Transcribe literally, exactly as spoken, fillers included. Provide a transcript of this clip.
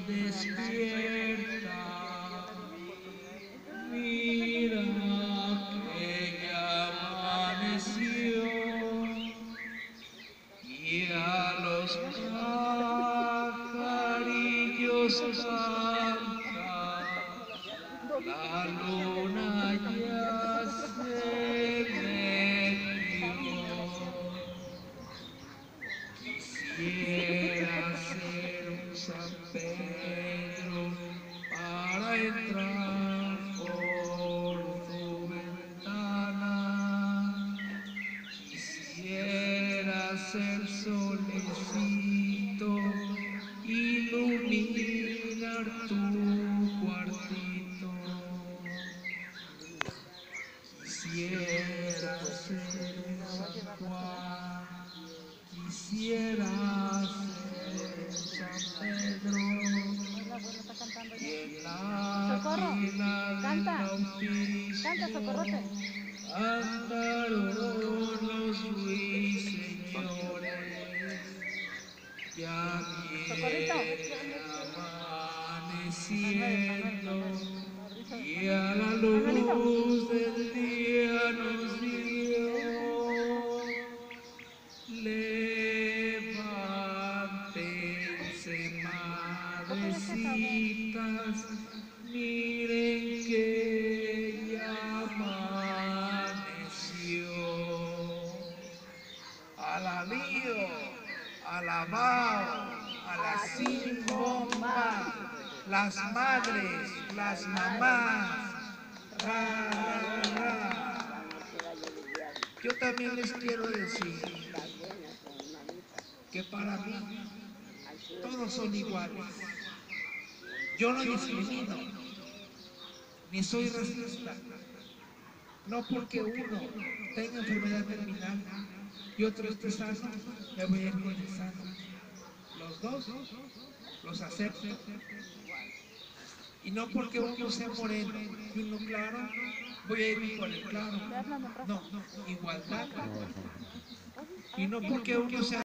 despierta, mira que ya amaneció y a los pajarillos cantan, la luna ya se metió. Quisiera ser un San Pedro para entrar por tu ventana. Quisiera ser solecito, iluminar tu cuartito. Quisiera ser un San Juan, quisiera ser San Pedro, y en la fila del bautismo andaron los ruiseñores. Ya viene amaneciendo y a la luz del día nos dio. Levántense, madrecitas, miren que ya amaneció. Alabío, alabao, a las sin bomba, las madres, las mamás. Ra, ra, ra. Yo también les quiero decir que para mí todos son iguales. Yo no discrimino, ni soy racista. No porque uno tenga enfermedad terminal y otro esté sano, me voy a ir con el sano. Los dos los acepto. Y no porque uno sea moreno y uno claro, voy a ir con el claro. No, igualdad. Y no porque uno sea